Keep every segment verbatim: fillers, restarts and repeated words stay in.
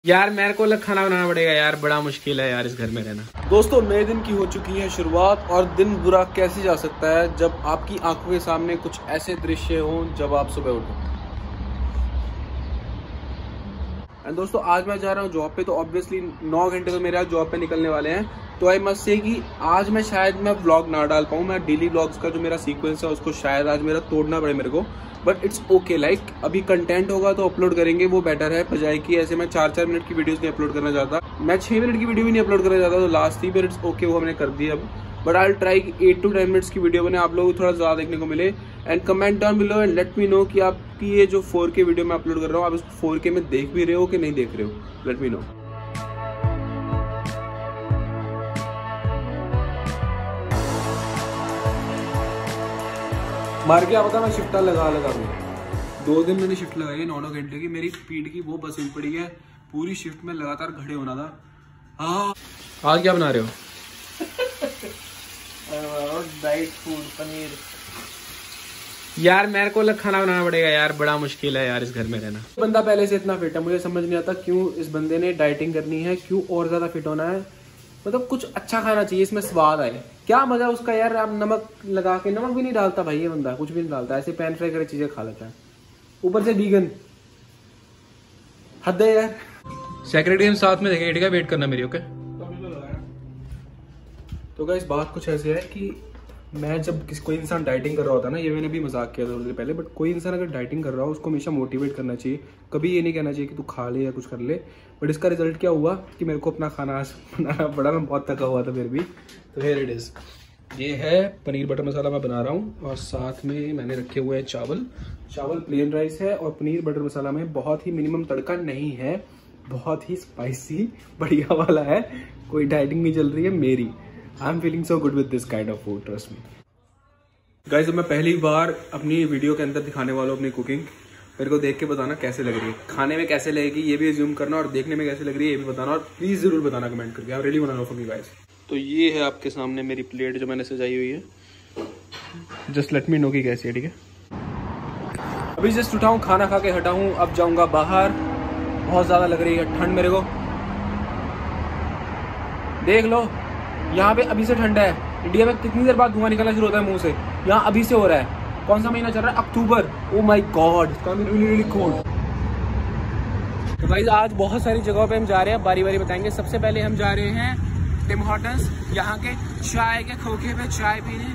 यार मेरे को अलग खाना बनाना पड़ेगा यार, बड़ा मुश्किल है यार इस घर में रहना। दोस्तों नए दिन की हो चुकी है शुरुआत और दिन बुरा कैसे जा सकता है जब आपकी आंखों के सामने कुछ ऐसे दृश्य हों जब आप सुबह उठो। एंड दोस्तों आज मैं जा रहा हूँ जॉब पे, तो ऑब्वियसली नौ घंटे तो मेरे आज जॉब पे निकलने वाले हैं। तो आई मस्ट से कि आज मैं शायद मैं व्लॉग ना डाल पाऊँ, मैं डेली व्लॉग्स का जो मेरा सीक्वेंस है उसको शायद आज मेरा तोड़ना पड़े मेरे को, बट इट्स ओके। लाइक अभी कंटेंट होगा तो अपलोड करेंगे, वो बेटर है बजाय कि ऐसे मैं चार चार मिनट की वीडियोस नहीं अपलोड करना चाहता, मैं छः मिनट की वीडियो भी नहीं अपलोड करना चाहता, तो लास्ट थी, बट इट्स ओके वो हमने कर दिया अब। But I try eight to ten minutes की वीडियो बने, आप लोगों को थोड़ा ज़्यादा देखने को मिले। And comment down below and let me know कि आपकी ये जो फोर के वीडियो मैं अपलोड कर रहा हूँ आप इसको फोर के में देख भी रहे हो कि नहीं देख रहे हो, लेट मी नो। मार के पता मैं शिफ्टा लगा लगा दो दिन मैंने शिफ्ट लगाई है नौ नौ घंटे की, मेरी पीठ की वो बस हिल पड़ी है, पूरी शिफ्ट में लगातार खड़े होना था। हाँ आज क्या बना रहे हो? Diet food paneer. यार मेरे को अलग खाना बनाना पड़ेगा यार, बड़ा मुश्किल है यार इस घर में रहना। बंदा पहले से इतना फिट है, मुझे समझ नहीं आता क्यों इस बंदे ने डाइटिंग करनी है, क्यों और ज्यादा फिट होना है। मतलब कुछ अच्छा खाना चाहिए, इसमें स्वाद आए, क्या मजा उसका यार। आप नमक लगा के, नमक भी नहीं डालता भाई ये बंदा, कुछ भी नहीं डालता, ऐसे पैन फ्राई करके चीजें खा लेता है, ऊपर से वीगन। हद है यार। सेक्रेटरी हम साथ में देखेंगे, ठीक है? वेट करना मेरी, ओके? तो गाइस बात कुछ ऐसी है कि मैं जब किसी कोई इंसान डाइटिंग कर रहा होता है ना, ये मैंने भी मजाक किया था थोड़ी देर पहले, बट कोई इंसान अगर डाइटिंग कर रहा हो उसको हमेशा मोटिवेट करना चाहिए, कभी ये नहीं कहना चाहिए कि तू खा ले या कुछ कर ले। बट इसका रिजल्ट क्या हुआ कि मेरे को अपना खाना आज बनाना पड़ा, मैं बहुत थका हुआ था फिर भी। तो हियर इट इज़, ये है पनीर बटर मसाला मैं बना रहा हूँ, और साथ में मैंने रखे हुए हैं चावल। चावल प्लेन राइस है, और पनीर बटर मसाला में बहुत ही मिनिमम तड़का नहीं है, बहुत ही स्पाइसी बढ़िया वाला है। कोई डाइटिंग नहीं चल रही है मेरी। I am feeling so good with this kind of food, trust me guys. अब मैं पहली बार अपनी वीडियो के अंदर दिखाने वाला हूँ अपनी कुकिंग, मेरे को देख के बताना कैसे लग रही है, खाने में कैसे लगेगी ये भी एज्यूम करना, और देखने में कैसे लग रही है ये भी बताना, और प्लीज जरूर बताना कमेंट करके। I really want to know from you guys. तो ये है आपके सामने मेरी प्लेट जो मैंने सजाई हुई है, जस्ट लेट मी नो कि कैसी है, ठीक है? अभी जस्ट उठाऊँ, खाना खा के हटा हूँ, अब जाऊँगा बाहर। बहुत ज़्यादा लग रही है ठंड मेरे को, देख लो यहाँ पे अभी से ठंड है। इंडिया में कितनी देर बाद धुआं निकलना शुरू होता है मुंह से, यहाँ अभी से हो रहा है। कौन सा महीना चल रहा है? October. Oh my god, it's coming really really cold. तो गाइस आज बहुत सारी जगहों पे हम जा रहे हैं, बारी बारी बताएंगे। सबसे पहले हम जा रहे हैं टिम हॉर्टन्स, यहाँ के चाय के खोखे पे चाय पीने।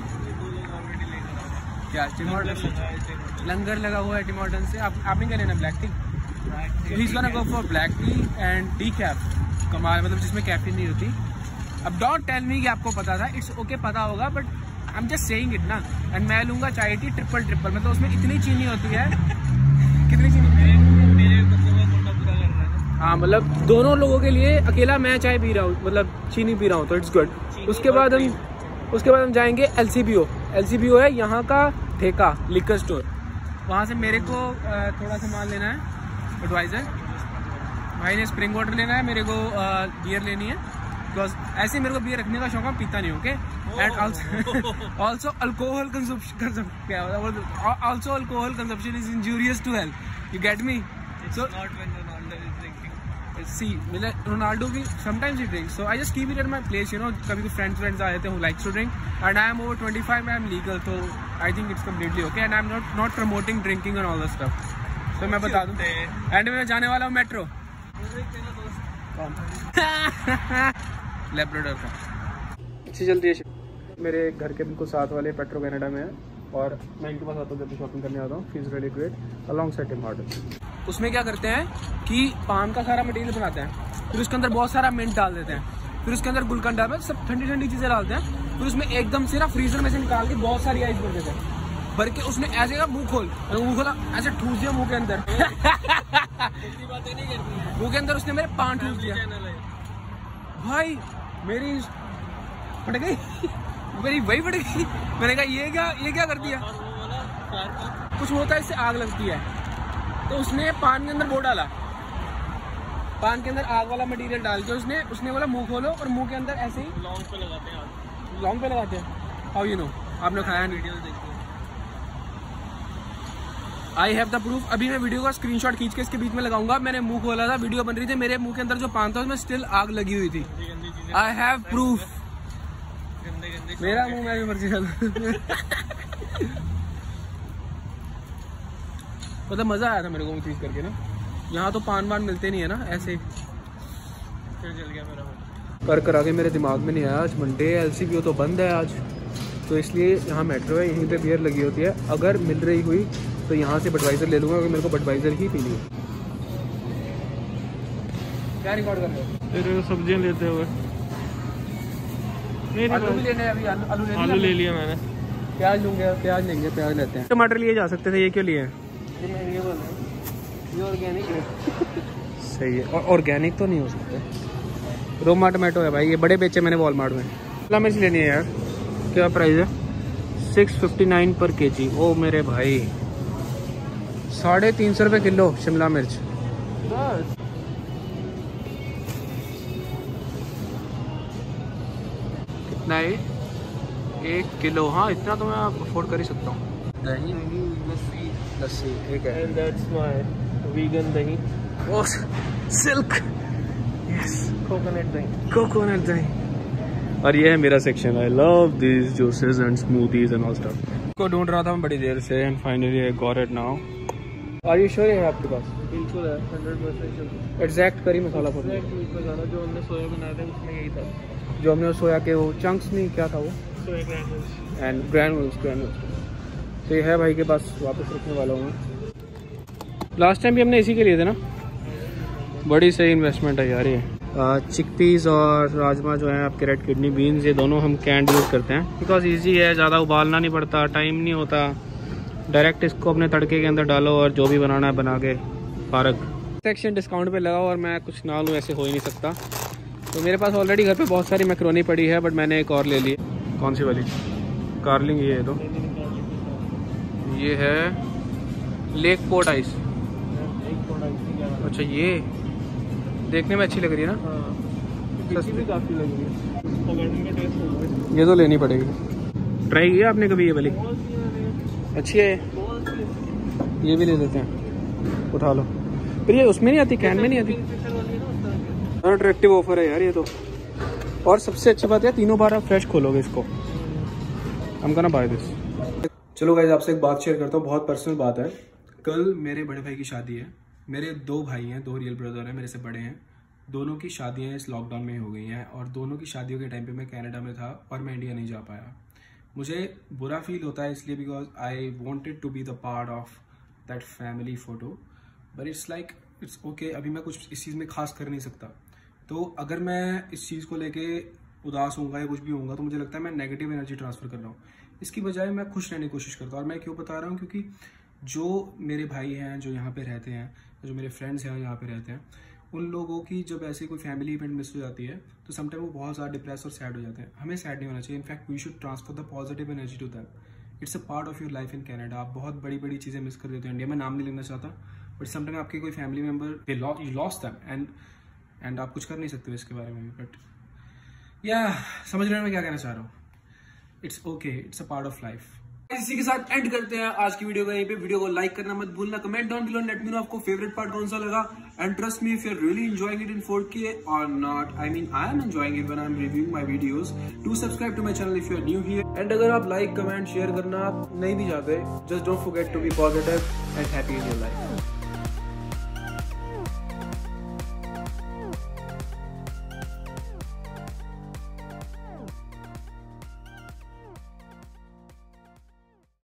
क्या टिम हॉर्टन्स लंगर लगा हुआ है टिम हॉर्टन्स से। आप आपने क्या लेना? Black tea. He is gonna go for black tea and decaf, कमाल, मतलब जिसमें कैफीन नहीं होती। अब डोंट टेल मी कि आपको पता था, इट्स ओके okay, पता होगा, but I am just saying it ना। एंड मैं लूंगा चाय टी ट्रिपल ट्रिपल, मतलब उसमें इतनी चीनी होती है। कितनी चीनी? मेरे हाँ, मतलब दोनों लोगों के लिए। अकेला मैं चाय पी रहा हूँ, मतलब चीनी पी रहा हूँ, तो इट्स गुड। उसके बाद हम उसके बाद हम जाएंगे L C B O. L C B O है यहाँ का ठेका लिकर स्टोर, वहाँ से मेरे को थोड़ा सामान लेना है। एडवाइजर भाई ने स्प्रिंग वाटर लेना है, मेरे को बियर लेनी है, बिकॉज ऐसे मेरे को बियर रखने का शौक है, पीता नहीं, okay? And also also alcohol consumption, क्या होता है, also alcohol consumption is injurious to health, you get me? So not when Ronaldo is drinking, see मतलब रोनाल्डो की sometimes he drink, so I just keep it at my place, you know. कभी तो friends friends आ जाते हैं who likes to drink, and I am over twenty five, I am legal, तो I think it's completely okay, and I am not not promoting drinking and all that stuff. तो मैं बता दूं, and में जाने वाला हूँ मेट्रो लेब्राडोर का। अच्छी चलती है। मेरे घर के बिल्कुल साथ वाले पेट्रो कनाडा में है, और मैं इनके पास आता हूँ जब भी शॉपिंग करने आता हूँ। Feels really great alongside Tim Hortons. उसमें क्या करते हैं कि पान का सारा मटेरियल बनाते हैं, फिर उसके अंदर बहुत सारा मिंट डाल देते हैं, फिर उसके अंदर गुलकंद डाल, सब ठंडी ठंडी चीज़ें डालते हैं, फिर उसमें एकदम से ना फ्रीजर में से निकाल के बहुत सारी आइस भर देते हैं, भर के उसने ऐसे का मुंह खोल मुंह खोला ऐसे ठूस दिया मुंह के अंदर। मुंह के अंदर उसने मेरे पान ठूस दिया भाई, मेरी फट गई मेरी वही फट गई। मैंने कहा ये क्या ये क्या कर दिया? कुछ होता है इससे आग लगती है, तो उसने पान के अंदर वो डाला, पान के अंदर आग वाला मटेरियल डाल के उसने उसने बोला मुंह खोलो, और मुंह के अंदर ऐसे ही लौंग पे लगाते हैं। लौंग पे लगाते हैं? How you know? आपने खाया? वीडियो देखते आई हैव द प्रूफ। अभी मैं वीडियो का स्क्रीनशॉट खींच के इसके बीच में लगाऊंगा। मैंने मुंह खोला था, वीडियो बन रही थी, मेरे मुंह के अंदर जो पान था उसमें स्टिल आग लगी हुई थी। I have proof. मेरा मुंह मैं भी मर्जी कर मतलब मजा आया था मेरे को वो चीज करके ना। यहाँ तो पान वान मिलते नहीं है ना ऐसे। फिर जल गया मेरा कर कर आगे मेरे दिमाग में नहीं आया। आज मंडे है, एलसीबीओ तो बंद है आज, तो इसलिए यहाँ मेट्रो है, यहीं पे बियर लगी होती है। अगर मिल रही हुई तो यहाँ से बडवाइजर ले लूँगा, क्योंकि मेरे को बडवाइजर ही पीनी है। क्या रिकॉर्ड कर रहे हो? तेरे सब्जियाँ लेते हुए। आलू भी लेने अभी आलू, आलू, आलू ले लिया मैंने। प्याज लूँगे, प्याज लेंगे, प्याज लेते हैं। टमाटर लिए जा सकते थे, ये क्यों लिए हैं? ये महंगे बन रहे हैं, ये ऑर्गेनिक है। सही है। और ऑर्गेनिक तो नहीं हो सकते। रोमा टमाटो है भाई, ये बड़े बेचे मैंने वॉलमार्ट में। शिमला मिर्च लेनी है यार, क्या प्राइस है? सिक्स फिफ्टी नाइन पर के जी। ओ मेरे भाई, साढ़े तीन सौ रुपये किलो शिमला मिर्च। कितना है? एक किलो। हाँ इतना तो मैं अफोर्ड कर ही सकता हूँ। दही, लस्सी, लस्सी ठीक है। And that's my vegan dahi. Oh Silk, yes, coconut dahi, coconut dahi. और ये है मेरा section. I love this juices and smoothies and all stuff. को ढूंढ रहा था मैं बड़ी देर से, and finally I got it now. Are you sure है आपके पास? बिल्कुल है, हंड्रेड परसेंट। एग्जैक्ट करी मसाला पाउडर जो हमने सोया बनाया था उसमें यही था। जो हमने सोया के वो चंक्स नहीं, क्या था वो? Soya granules and granules, granules. तो ये है भाई के पास, वापस रखने वाला हूँ। लास्ट टाइम भी हमने इसी के लिए थे ना। बड़ी सही इन्वेस्टमेंट है यार ये। चिकपीज़ और राजमा जो है आपके, रेड किडनी बीन्स, ये दोनों हम कैंड यूज़ करते हैं बिकॉज इजी है, ज़्यादा उबालना नहीं पड़ता, टाइम नहीं होता। डायरेक्ट इसको अपने तड़के के अंदर डालो और जो भी बनाना है बना के फारग। सेक्शन डिस्काउंट पे लगा और मैं कुछ ना लूँ ऐसे हो ही नहीं सकता। तो मेरे पास ऑलरेडी घर पे बहुत सारी मैक्रोनी पड़ी है, बट मैंने एक और ले ली। कौन सी वाली? कार्लिंग। ये तो ये है लेक पोर्ट आइस। अच्छा, ये देखने में अच्छी लग रही है ना। सस्ती भी काफ़ी लग रही है। ये तो लेनी पड़ेगी। ट्राई किया आपने कभी ये वाली? अच्छी है, ये भी ले लेते हैं। उठा लो। फिर ये उसमें नहीं आती, कैन में नहीं आती। अट्रैक्टिव ऑफर है यार ये तो। और सबसे अच्छी बात है, तीनों बार आप फ्रेश खोलोगे इसको। I'm gonna buy this। चलो गाइस, आपसे एक बात शेयर करता हूँ, बहुत पर्सनल बात है। कल मेरे बड़े भाई की शादी है। मेरे दो भाई हैं, दो रियल ब्रदर हैं, मेरे से बड़े हैं। दोनों की शादियां इस लॉकडाउन में हो गई हैं, और दोनों की शादियों के टाइम पे मैं कनाडा में था और मैं इंडिया नहीं जा पाया। मुझे बुरा फील होता है इसलिए because I wanted to be the part of that family photo, but it's like it's okay. अभी मैं कुछ इस चीज़ में खास कर नहीं सकता। तो अगर मैं इस चीज़ को लेके उदास होऊंगा या कुछ भी होऊंगा तो मुझे लगता है मैं नेगेटिव एनर्जी ट्रांसफर कर रहा हूँ। इसकी बजाय मैं खुश रहने की कोशिश करता हूँ। और मैं क्यों बता रहा हूँ, क्योंकि जो मेरे भाई हैं जो यहाँ पे रहते हैं, जो मेरे फ्रेंड्स हैं यहाँ पे रहते हैं, उन लोगों की जब ऐसे कोई फैमिली इवेंट मिस हो जाती है तो समटाइम वो बहुत ज़्यादा डिप्रेस और सैड हो जाते हैं। हमें सैड नहीं होना चाहिए। In fact we should transfer the positive energy to them. It's a part of your life in Canada. आप बहुत बड़ी बड़ी चीज़ें मिस कर देते हो इंडिया में। नाम नहीं लेना चाहता, बट समटाइम आपके कोई family member you lost them and and आप कुछ कर नहीं सकते इसके बारे में। बट या समझ रहे हो मैं क्या कहना चाह रहा हूँ। It's okay, it's a part of life. इसी के साथ एंड करते हैं आज की वीडियो को यहीं पे। वीडियो को लाइक करना मत भूलना, comment down below, let me know आपको फेवरेट पार्ट कौन सा लगा। And trust me, if you are really enjoying it in four K और not, I mean I am enjoying it when I am reviewing my videos, do subscribe to my channel if you are new here. And अगर आप like, comment, share करना आप नहीं भी चाहते, just don't forget to be positive and happy in your life.